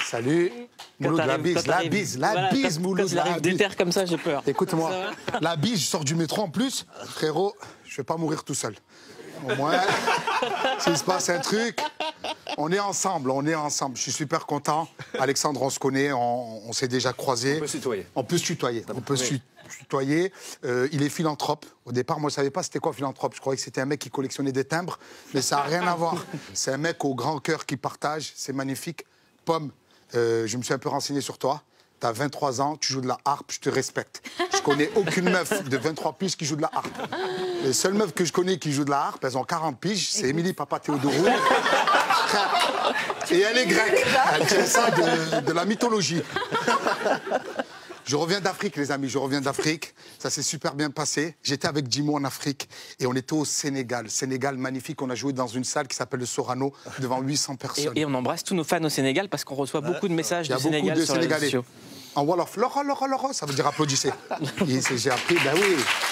Salut. Mouloud, la bise, Mouloud. Quand il arrive déterre comme ça, j'ai peur. Écoute-moi, la bise, je sors du métro en plus. Frérot, je vais pas mourir tout seul. Au moins, s'il se passe un truc, on est ensemble. Je suis super content. Alexandre, on se connaît, on s'est déjà croisés. On peut se tutoyer. On peut se tutoyer. Il est philanthrope. Au départ, moi, je ne savais pas c'était quoi philanthrope. Je croyais que c'était un mec qui collectionnait des timbres, mais ça n'a rien à voir. C'est un mec au grand cœur qui partage. C'est magnifique. Pomme, je me suis un peu renseigné sur toi. Tu as 23 ans, tu joues de la harpe, je te respecte. Je connais aucune meuf de 23 piges qui joue de la harpe. Les seules meufs que je connais qui jouent de la harpe, elles ont 40 piges. C'est Émilie Papa Théodorou. Et elle est grecque. Elle tient ça de la mythologie. Je reviens d'Afrique, les amis, je reviens d'Afrique. Ça s'est super bien passé. J'étais avec Jimo en Afrique et on était au Sénégal. Sénégal magnifique, on a joué dans une salle qui s'appelle le Sorano devant 800 personnes. Et on embrasse tous nos fans au Sénégal parce qu'on reçoit beaucoup de messages du Sénégal sur les réseaux sociaux. En Wolof, Loro, ça veut dire applaudissez. J'ai appris, ben oui.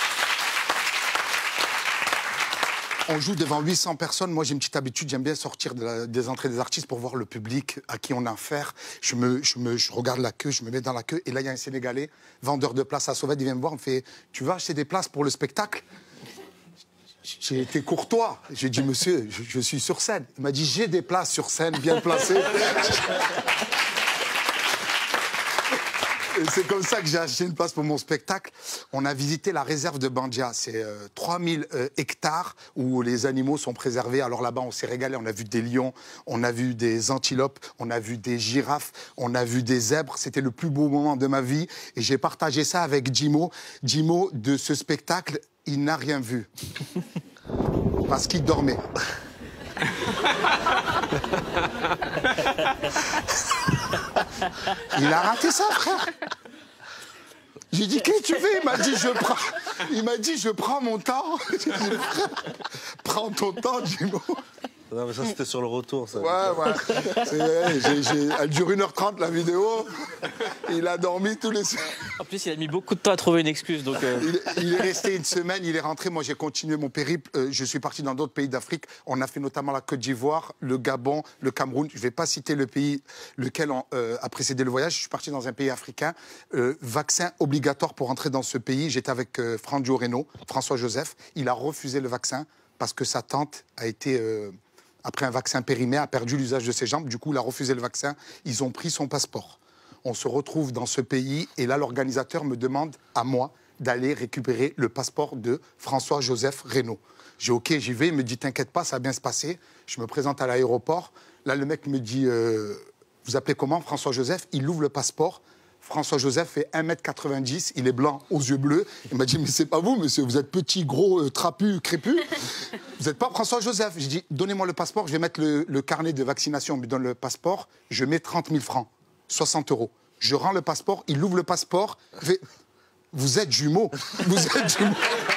On joue devant 800 personnes. Moi, j'ai une petite habitude, j'aime bien sortir des entrées des artistes pour voir le public à qui on a affaire. Je regarde la queue, je me mets dans la queue. Et là, il y a un Sénégalais, vendeur de places à Sauvette, il vient me voir, il me fait « Tu vas acheter des places pour le spectacle ?» J'ai été courtois. J'ai dit « Monsieur, je suis sur scène. » Il m'a dit « J'ai des places sur scène, bien placées. » C'est comme ça que j'ai acheté une place pour mon spectacle. On a visité la réserve de Bandia. C'est 3000 hectares où les animaux sont préservés. Alors là-bas, on s'est régalé. On a vu des lions, on a vu des antilopes, on a vu des girafes, on a vu des zèbres. C'était le plus beau moment de ma vie. Et j'ai partagé ça avec Jimo. Jimo, de ce spectacle, il n'a rien vu. Parce qu'il dormait. Il a raté ça, frère. J'ai dit, qu'est-ce que tu fais? Il m'a dit, je prends mon temps. J'ai dit, frère, prends ton temps, Jimo. Non, mais ça, c'était sur le retour, ça. Ouais. Elle dure 1h30, la vidéo. Il a dormi tous les... En plus, il a mis beaucoup de temps à trouver une excuse. Donc il est resté une semaine, il est rentré. Moi, j'ai continué mon périple. Je suis parti dans d'autres pays d'Afrique. On a fait notamment la Côte d'Ivoire, le Gabon, le Cameroun. Je ne vais pas citer le pays lequel a précédé le voyage. Je suis parti dans un pays africain. Vaccin obligatoire pour entrer dans ce pays. J'étais avec Franjo Reno, François Joseph. Il a refusé le vaccin parce que sa tante a été... après un vaccin périmé, a perdu l'usage de ses jambes. Du coup, il a refusé le vaccin. Ils ont pris son passeport. On se retrouve dans ce pays. Et là, l'organisateur me demande à moi d'aller récupérer le passeport de François-Joseph Reno. J'ai OK, j'y vais. Il me dit, t'inquiète pas, ça va bien se passer. Je me présente à l'aéroport. Là, le mec me dit, vous appelez comment, François-Joseph? Il ouvre le passeport. François-Joseph fait 1m90, il est blanc aux yeux bleus. Il m'a dit, mais c'est pas vous, monsieur, vous êtes petit, gros, trapu, crépu. Vous n'êtes pas François-Joseph. J'ai dit, donnez-moi le passeport, je vais mettre le carnet de vaccination. On me donne le passeport, je mets 30 000 francs, 60 €. Je rends le passeport, il ouvre le passeport, fait, vous êtes jumeaux, vous êtes jumeaux.